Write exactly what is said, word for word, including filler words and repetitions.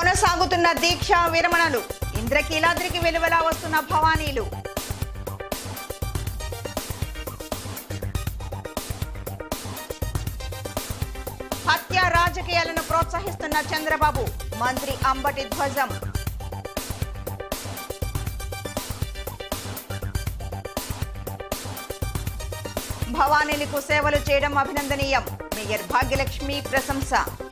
కొనసాగుతున్న దీక్ష విరమణలు, ఇంద్రకీలాద్రికి వెలువలా వస్తున్న భవానీలు. హత్య రాజకీయాలను ప్రోత్సహిస్తున్న చంద్రబాబు, మంత్రి అంబటి ధ్వజం. భవానీలకు సేవలు చేయడం అభినందనీయం, మేయర్ భాగ్యలక్ష్మి ప్రశంస.